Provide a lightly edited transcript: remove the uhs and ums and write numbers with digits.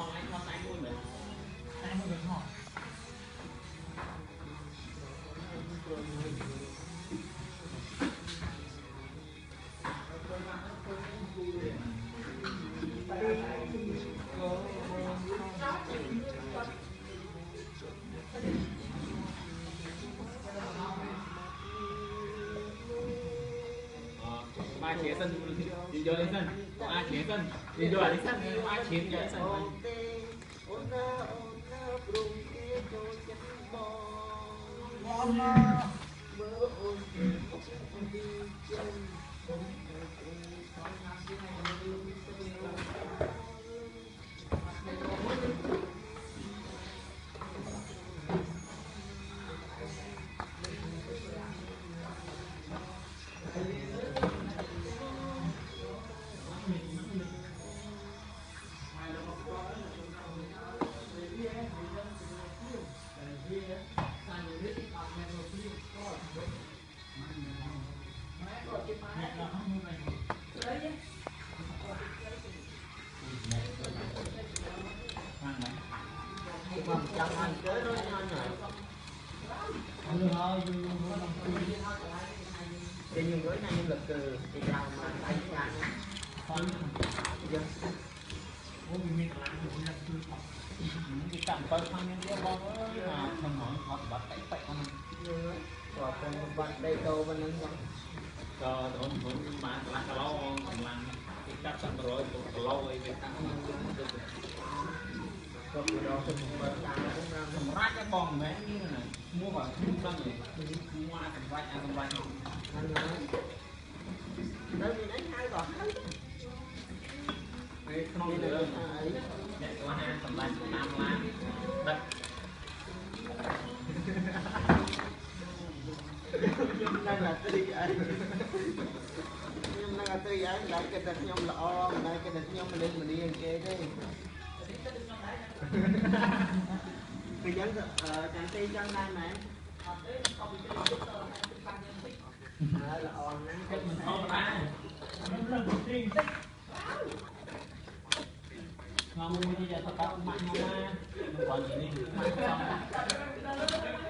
ai chế sân đi vô lên sân, ai chế sân đi vô lên sân, ai chế lên sân. Thì nhiều người này lực thì nào mà tay ra cái cảm coi thằng những cái bom á thằng nó họ bắt tay phải con rồi còn bắt đây đâu bênนั้น cho thốn bán là cái lâu làm cái cắt sẵn rồi lâu ấy về tăng rồi đó thì mình thằng rác cái bom bé như này mua vào trung tâm rồi mua thằng rác ăn rác đâu mình đánh hai gọt hết cái không được ấy để có hai thằng rác nam lá đất nhưng đang là tươi ấy nhưng đang là tươi ấy lại cái đất nhom lọ lại cái đất nhom mình đi ăn kê đấy cái giống chẳng ti trong đây mà là on nắng cái mình không ra ngon mua như vậy thật mạnh ngon mà còn gì đi mạnh xong